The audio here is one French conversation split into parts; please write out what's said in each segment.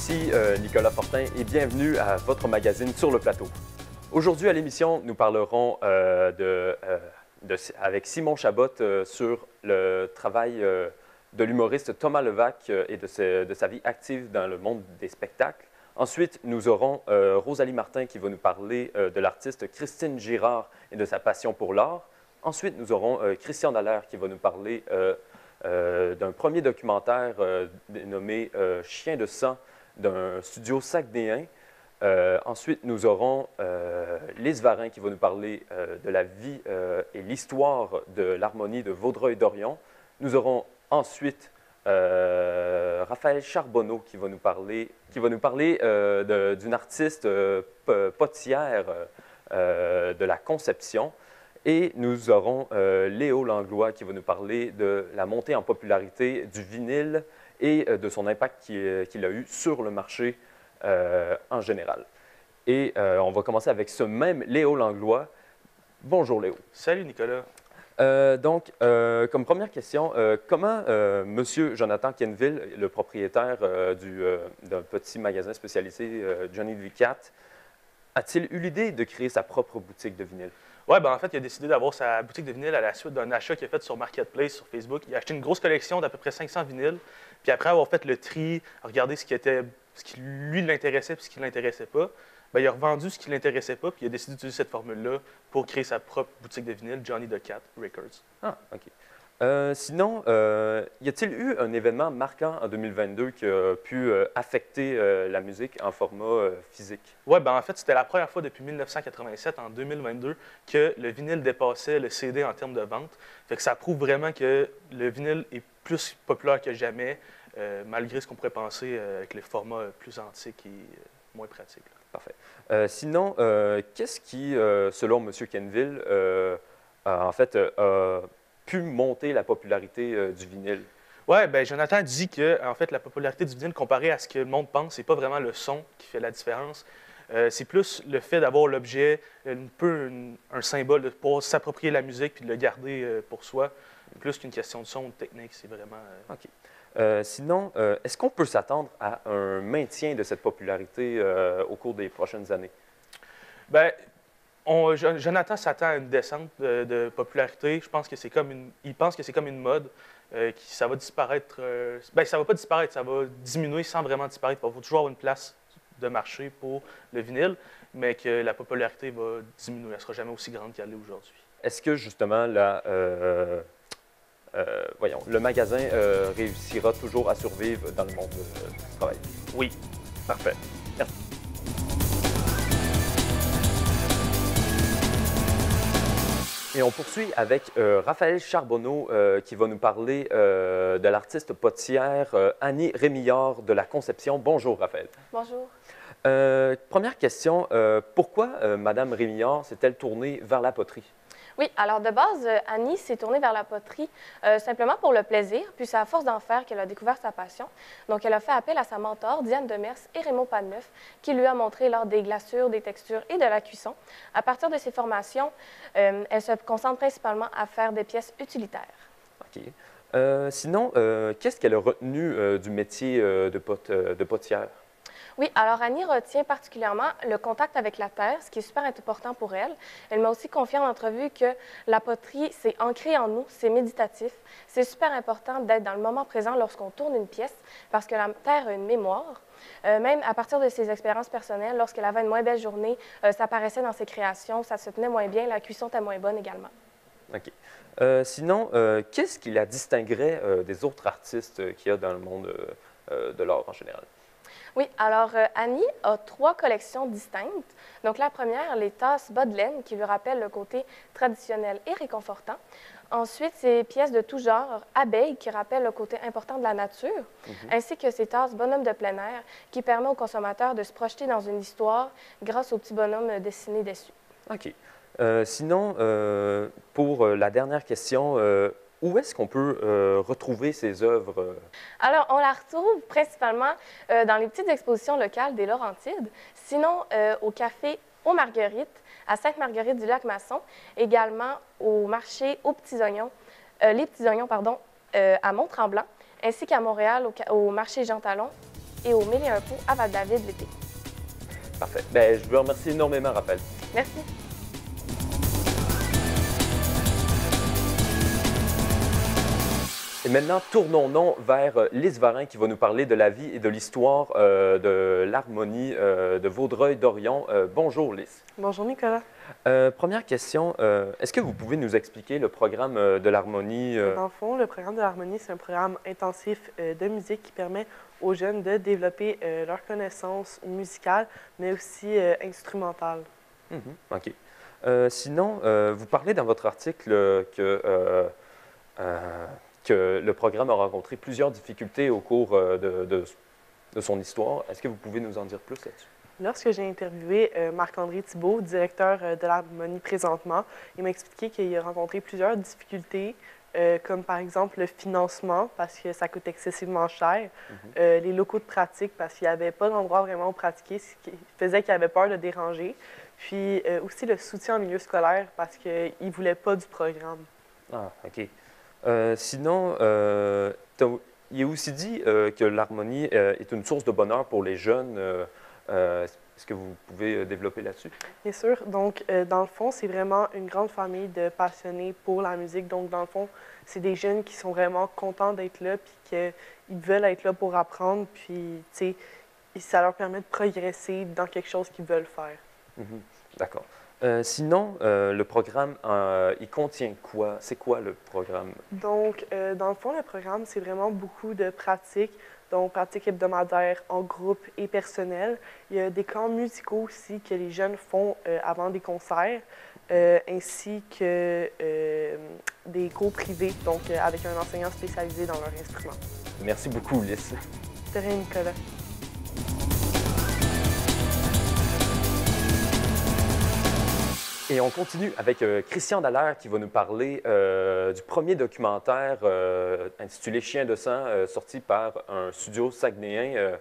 Ici Nicolas Fortin et bienvenue à votre magazine Sur le plateau. Aujourd'hui à l'émission, nous parlerons avec Simon Chabot sur le travail de l'humoriste Thomas Levac et de sa vie active dans le monde des spectacles. Ensuite, nous aurons Rosalie Martin qui va nous parler de l'artiste Christine Girard et de sa passion pour l'art. Ensuite, nous aurons Christian Dallaire qui va nous parler d'un premier documentaire nommé Chien de sang d'un studio saguenéen. Ensuite, nous aurons Lise Varin qui va nous parler de la vie et l'histoire de l'harmonie de Vaudreuil-Dorion. Nous aurons ensuite Raphaël Charbonneau qui va nous parler d'une artiste potière de la Conception. Et nous aurons Léo Langlois qui va nous parler de la montée en popularité du vinyle et de son impact qu'il a eu sur le marché en général. Et on va commencer avec ce même Léo Langlois. Bonjour Léo. Salut Nicolas. Comme première question, comment M. Jonathan Kenville, le propriétaire d'un petit magasin spécialisé Johnny V4, a-t-il eu l'idée de créer sa propre boutique de vinyle? Oui, ben en fait, il a décidé d'avoir sa boutique de vinyle à la suite d'un achat qu'il a fait sur Marketplace, sur Facebook. Il a acheté une grosse collection d'à peu près 500 vinyles. Puis après avoir fait le tri, regarder ce qui lui l'intéressait et ce qui ne l'intéressait pas, ben, il a revendu ce qui ne l'intéressait pas, puis il a décidé d'utiliser cette formule-là pour créer sa propre boutique de vinyle, Johnny the Cat Records. Ah, OK. Sinon, y a-t-il eu un événement marquant en 2022 qui a pu affecter la musique en format physique? Oui, ben en fait, c'était la première fois depuis 1987, en 2022, que le vinyle dépassait le CD en termes de vente. Fait que ça prouve vraiment que le vinyle est plus populaire que jamais, malgré ce qu'on pourrait penser avec les formats plus antiques et moins pratiques. Là. Parfait. Sinon, qu'est-ce qui, selon M. Kenville, en fait, a pu monter la popularité du vinyle? Oui, bien, Jonathan dit que en fait, la popularité du vinyle, comparée à ce que le monde pense, c'est pas vraiment le son qui fait la différence. C'est plus le fait d'avoir l'objet, un symbole, de pouvoir s'approprier la musique puis de le garder pour soi, plus qu'une question de son ou de technique. C'est vraiment... OK. Sinon, est-ce qu'on peut s'attendre à un maintien de cette popularité au cours des prochaines années? Bien, Jonathan s'attend à une descente de popularité. Je pense que il pense que c'est comme une mode, ça va disparaître. Bien, ça va pas disparaître, ça va diminuer sans vraiment disparaître. Il va toujours avoir une place de marché pour le vinyle, mais que la popularité va diminuer. Elle ne sera jamais aussi grande qu'elle est aujourd'hui. Est-ce que justement le magasin réussira toujours à survivre dans le monde du travail? Oui. Parfait. Merci. Et on poursuit avec Raphaël Charbonneau qui va nous parler de l'artiste potière Annie Rémillard de la Conception. Bonjour Raphaël. Bonjour. Première question, pourquoi Mme Rémillard s'est-elle tournée vers la poterie? Oui, alors de base, Annie s'est tournée vers la poterie simplement pour le plaisir, puis c'est à force d'en faire qu'elle a découvert sa passion. Donc, elle a fait appel à sa mentor, Diane Demers et Raymond Panneuf, qui lui a montré l'art des glaçures, des textures et de la cuisson. À partir de ses formations, elle se concentre principalement à faire des pièces utilitaires. OK. Sinon, qu'est-ce qu'elle a retenu du métier de potière? Oui, alors Annie retient particulièrement le contact avec la terre, ce qui est super important pour elle. Elle m'a aussi confié en entrevue que la poterie, c'est ancré en nous, c'est méditatif. C'est super important d'être dans le moment présent lorsqu'on tourne une pièce, parce que la terre a une mémoire. Même à partir de ses expériences personnelles, lorsqu'elle avait une moins belle journée, ça apparaissait dans ses créations, ça se tenait moins bien, la cuisson était moins bonne également. OK. Sinon, qu'est-ce qui la distinguerait des autres artistes qu'il y a dans le monde de l'art en général? Oui, alors Annie a 3 collections distinctes. Donc la première, les tasses bas de laine, qui lui rappellent le côté traditionnel et réconfortant. Ensuite, ces pièces de tout genre, abeilles, qui rappellent le côté important de la nature, ainsi que ces tasses bonhommes de plein air, qui permettent aux consommateurs de se projeter dans une histoire grâce aux petits bonhommes dessinés dessus. OK. Sinon, pour la dernière question, où est-ce qu'on peut retrouver ces œuvres? Alors, on la retrouve principalement dans les petites expositions locales des Laurentides, sinon au café aux Marguerites, à Sainte-Marguerite-du-Lac-Masson, également au marché aux Petits Oignons, les Petits Oignons, pardon, à Mont-Tremblant, ainsi qu'à Montréal, au marché Jean Talon et au Mille et un pots à Val-David l'été. Parfait. Ben, je vous remercie énormément, Raphaël. Merci. Et maintenant, tournons-nous vers Lys Varin qui va nous parler de la vie et de l'histoire de l'harmonie de Vaudreuil-Dorion. Bonjour, Lys. Bonjour, Nicolas. Première question, est-ce que vous pouvez nous expliquer le programme de l'harmonie? Dans le fond, le programme de l'harmonie, c'est un programme intensif de musique qui permet aux jeunes de développer leurs connaissances musicales, mais aussi instrumentales. OK. Sinon, vous parlez dans votre article que le programme a rencontré plusieurs difficultés au cours de son histoire. Est-ce que vous pouvez nous en dire plus là-dessus? Lorsque j'ai interviewé Marc-André Thibault, directeur de l'harmonie présentement, il m'a expliqué qu'il a rencontré plusieurs difficultés, comme par exemple le financement, parce que ça coûte excessivement cher, les locaux de pratique, parce qu'il n'y avait pas d'endroit vraiment où pratiquer, ce qui faisait qu'il avait peur de déranger, puis aussi le soutien en milieu scolaire, parce qu'il ne voulait pas du programme. Ah, OK. Sinon, il est aussi dit que l'harmonie est une source de bonheur pour les jeunes. Est-ce que vous pouvez développer là-dessus? Bien sûr. Donc, dans le fond, c'est vraiment une grande famille de passionnés pour la musique. Donc, dans le fond, c'est des jeunes qui sont vraiment contents d'être là, puis qu'ils veulent être là pour apprendre, puis, tu sais, ça leur permet de progresser dans quelque chose qu'ils veulent faire. D'accord. Sinon, le programme, il contient quoi? C'est quoi le programme? Donc, dans le fond, le programme, c'est vraiment beaucoup de pratiques, donc pratiques hebdomadaires en groupe et personnel. Il y a des camps musicaux aussi que les jeunes font avant des concerts, ainsi que des cours privés, donc avec un enseignant spécialisé dans leur instrument. Merci beaucoup, Lys. De rien, Nicolas. Et on continue avec Christian Dallaire qui va nous parler du premier documentaire intitulé Chien de sang, sorti par un studio saguenéen,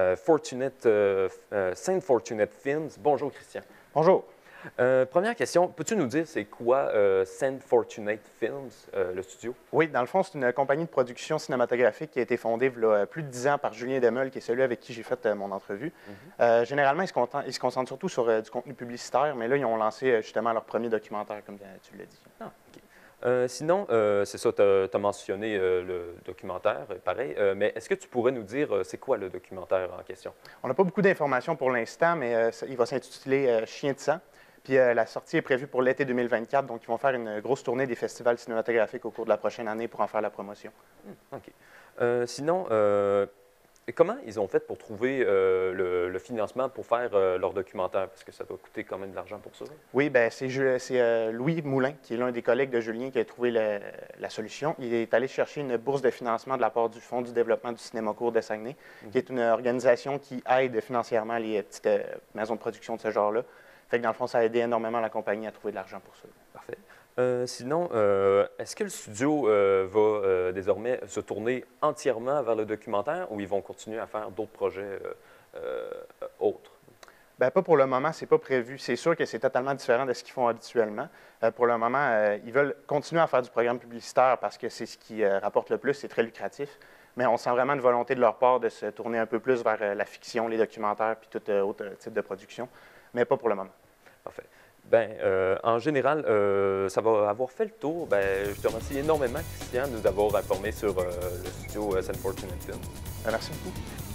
Saint Fortunate Films. Bonjour, Christian. Bonjour. Première question, peux-tu nous dire c'est quoi Saint Fortunate Films, le studio? Oui, dans le fond, c'est une compagnie de production cinématographique qui a été fondée il y a plus de 10 ans par Julien Demeule, qui est celui avec qui j'ai fait mon entrevue. Généralement, ils se concentrent surtout sur du contenu publicitaire, mais là, ils ont lancé justement leur premier documentaire, comme tu l'as dit. Ah, OK. Sinon, c'est ça, tu as mentionné le documentaire, pareil, mais est-ce que tu pourrais nous dire c'est quoi le documentaire en question? On n'a pas beaucoup d'informations pour l'instant, mais il va s'intituler Chien de sang. Puis la sortie est prévue pour l'été 2024, donc ils vont faire une grosse tournée des festivals cinématographiques au cours de la prochaine année pour en faire la promotion. OK. Sinon, comment ils ont fait pour trouver le financement pour faire leur documentaire? Parce que ça doit coûter quand même de l'argent pour ça. Oui, bien, c'est Louis Moulin, qui est l'un des collègues de Julien, qui a trouvé la solution. Il est allé chercher une bourse de financement de la part du Fonds du développement du cinéma court de Saguenay, qui est une organisation qui aide financièrement les petites maisons de production de ce genre-là. Fait que dans le fond, ça a aidé énormément la compagnie à trouver de l'argent pour ça. Parfait. Sinon, est-ce que le studio va désormais se tourner entièrement vers le documentaire ou ils vont continuer à faire d'autres projets autres? Bien, pas pour le moment, c'est pas prévu. C'est sûr que c'est totalement différent de ce qu'ils font habituellement. Pour le moment, ils veulent continuer à faire du programme publicitaire parce que c'est ce qui rapporte le plus, c'est très lucratif. Mais on sent vraiment une volonté de leur part de se tourner un peu plus vers la fiction, les documentaires puis tout autre type de production. Mais pas pour le moment. Parfait. Bien, en général, ça va avoir fait le tour. Bien, je te remercie énormément, Christian, de nous avoir informé sur le studio Saint Fortunate Films. Merci beaucoup.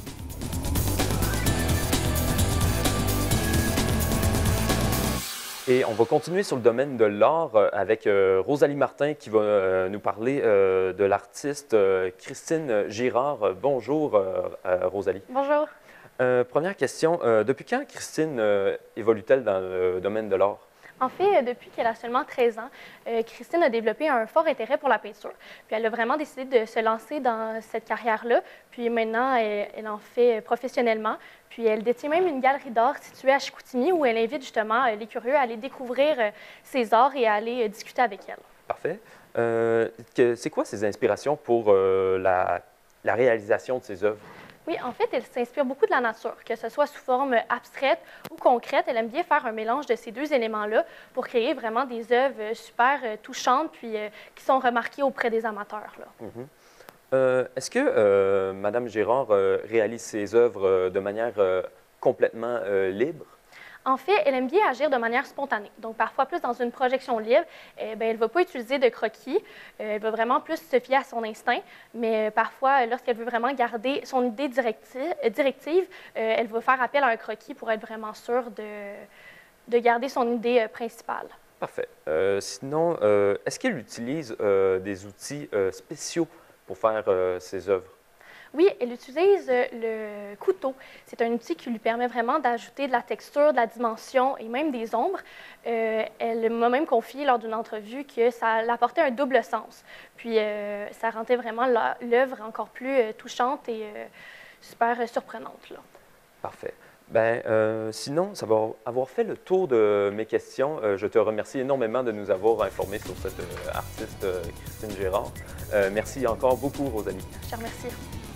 Et on va continuer sur le domaine de l'art avec Rosalie Martin qui va nous parler de l'artiste Christine Girard. Bonjour, Rosalie. Bonjour. Première question, depuis quand Christine évolue-t-elle dans le domaine de l'art? En fait, depuis qu'elle a seulement 13 ans, Christine a développé un fort intérêt pour la peinture. Puis elle a vraiment décidé de se lancer dans cette carrière-là. Puis maintenant, elle en fait professionnellement. Puis elle détient même une galerie d'art située à Chicoutimi où elle invite justement les curieux à aller découvrir ses arts et à aller discuter avec elle. Parfait. C'est quoi ses inspirations pour la réalisation de ses œuvres? Oui, en fait, elle s'inspire beaucoup de la nature, que ce soit sous forme abstraite ou concrète. Elle aime bien faire un mélange de ces deux éléments-là pour créer vraiment des œuvres super touchantes puis qui sont remarquées auprès des amateurs. Là. Est-ce que Madame Girard réalise ses œuvres de manière complètement libre? En fait, elle aime bien agir de manière spontanée. Donc, parfois, plus dans une projection libre, elle ne va pas utiliser de croquis. Elle va vraiment plus se fier à son instinct. Mais parfois, lorsqu'elle veut vraiment garder son idée directive, elle va faire appel à un croquis pour être vraiment sûre de garder son idée principale. Parfait. Sinon, est-ce qu'elle utilise des outils spéciaux pour faire ses œuvres? Oui, elle utilise le couteau. C'est un outil qui lui permet vraiment d'ajouter de la texture, de la dimension et même des ombres. Elle m'a même confié lors d'une entrevue que ça l'apportait un double sens. Puis ça rendait vraiment l'œuvre encore plus touchante et super surprenante, là. Parfait. Ben, sinon, ça va avoir fait le tour de mes questions. Je te remercie énormément de nous avoir informés sur cette artiste Christine Girard. Merci encore beaucoup, Rosalie. Je te remercie.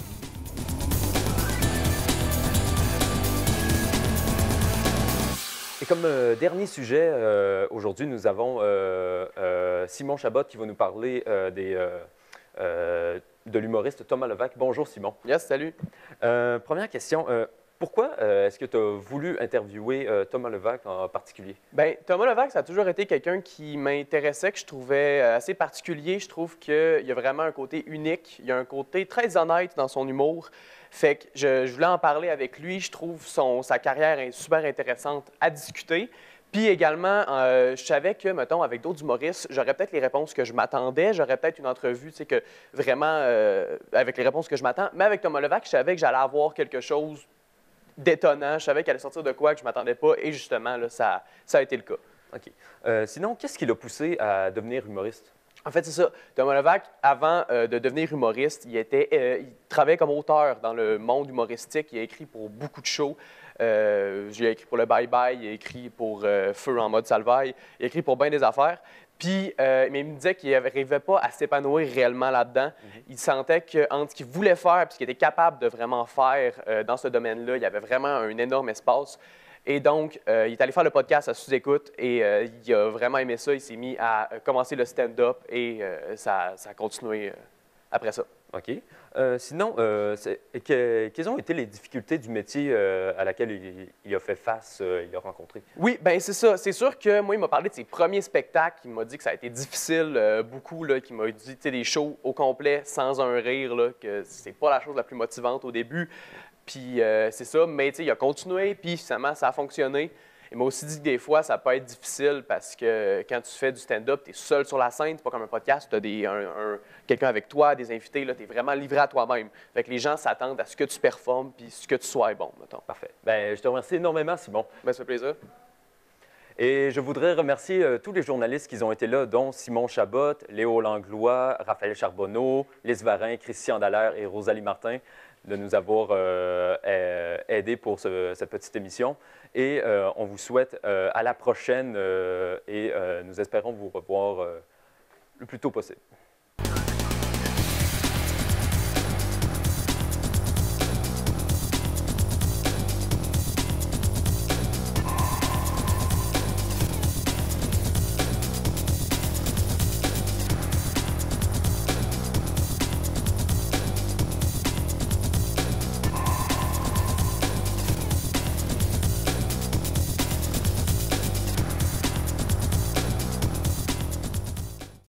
Et comme dernier sujet, aujourd'hui, nous avons Simon Chabot qui va nous parler de l'humoriste Thomas Levac. Bonjour, Simon. Yes, salut. Première question. Pourquoi est-ce que tu as voulu interviewer Thomas Levac en particulier? Bien, Thomas Levac, ça a toujours été quelqu'un qui m'intéressait, que je trouvais assez particulier. Je trouve qu'il y a vraiment un côté unique. Il y a un côté très honnête dans son humour. Fait que je voulais en parler avec lui. Je trouve sa carrière est super intéressante à discuter. Puis également, je savais que, mettons, avec d'autres humoristes, j'aurais peut-être les réponses que je m'attendais. J'aurais peut-être une entrevue, tu sais, que vraiment, avec les réponses que je m'attends. Mais avec Thomas Levac, je savais que j'allais avoir quelque chose d'étonnant. Je savais qu'elle allait sortir de quoi que je ne m'attendais pas. Et justement, là, ça a été le cas. OK. Sinon, qu'est-ce qui l'a poussé à devenir humoriste? En fait, c'est ça. Thomas Levac, avant de devenir humoriste, il travaillait comme auteur dans le monde humoristique. Il a écrit pour beaucoup de shows. J'ai écrit pour le Bye Bye, il a écrit pour Feu en mode Salvaille, il a écrit pour bien des affaires. Puis, mais il me disait qu'il n'arrivait pas à s'épanouir réellement là-dedans. Il sentait qu'entre ce qu'il voulait faire et ce qu'il était capable de vraiment faire dans ce domaine-là, il y avait vraiment un énorme espace. Et donc, il est allé faire le podcast à sous-écoute et il a vraiment aimé ça. Il s'est mis à commencer le stand-up et ça a continué après ça. OK. Sinon, quelles ont été les difficultés du métier à laquelle il a fait face, il a rencontré? Oui, bien c'est ça. C'est sûr que moi, il m'a parlé de ses premiers spectacles. Il m'a dit que ça a été difficile beaucoup, là, qu'il m'a dit, tu sais, des shows au complet sans un rire, là, que c'est pas la chose la plus motivante au début. Puis c'est ça, mais il a continué, puis finalement, ça a fonctionné. Il m'a aussi dit que des fois, ça peut être difficile parce que quand tu fais du stand-up, tu es seul sur la scène, c'est pas comme un podcast, tu as quelqu'un avec toi, des invités, tu es vraiment livré à toi-même. Fait que les gens s'attendent à ce que tu performes puis ce que tu sois bon, mettons. Parfait. Bien, je te remercie énormément, Simon. Bien, ça fait plaisir. Et je voudrais remercier tous les journalistes qui ont été là, dont Simon Chabot, Léo Langlois, Raphaël Charbonneau, Lise Varin, Christian Dallaire et Rosalie Martin, de nous avoir aidés pour cette petite émission. Et on vous souhaite à la prochaine et nous espérons vous revoir le plus tôt possible.